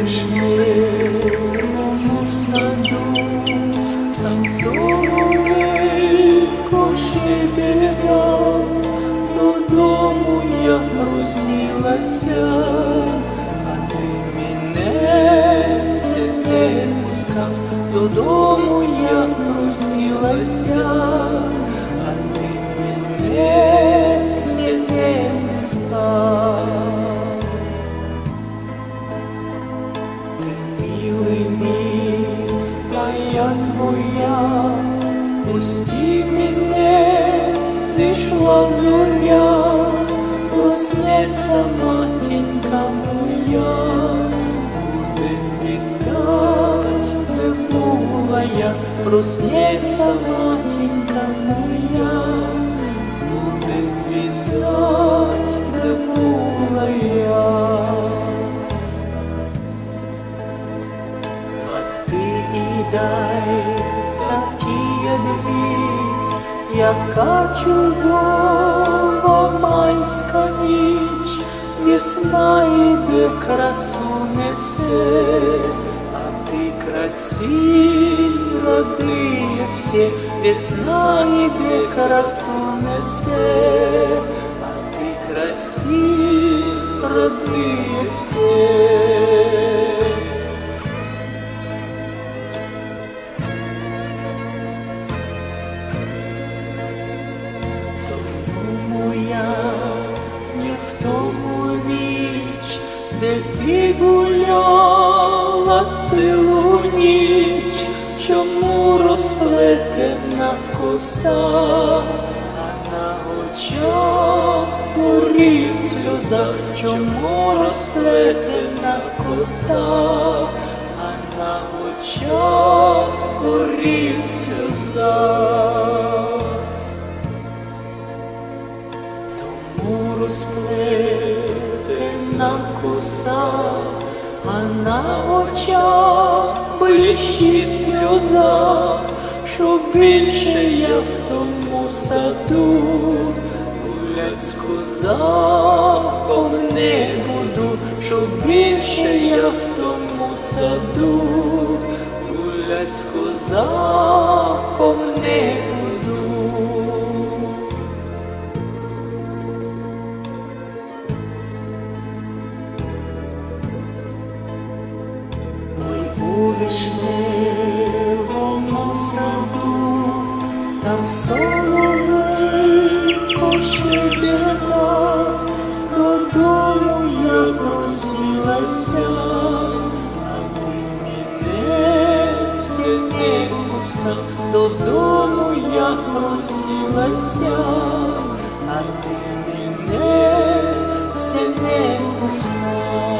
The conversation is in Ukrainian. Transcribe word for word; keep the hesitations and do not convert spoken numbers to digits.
вишневому саду, там соловейко щебетав, додому я просилася, а ти мене все не пускав. Додому я просилася, а ти мене все не пускав. Ти милий мій, а я твоя, пусти мене, зійшла зоря, проснеться матінка моя, буде питать, де була я. Проснеться матінка моя, буде питать, де була я. А ти ідай, такий двір, яка чудова майська ніч, весна іде, красу несе, а ти красі радує все. Весна іде, красу несе, а ти красі радує все. Моя не в тому ніч, де ти гуляла цілу ніч, чому розплетена коса, а на очах горить сльоза. Чому розплетена коса, а на очах горить сльоза. Розплетена коса, а на очах блищить сльоза, що більше я в тому саду гулять з козаком не буду, що більше я в тому саду гулять з козаком не буду. У вишневому саду, там соловейко щебетав, додому я просилася, а ти мене все не пускав. Додому я просилася, а ти мене все не пускав.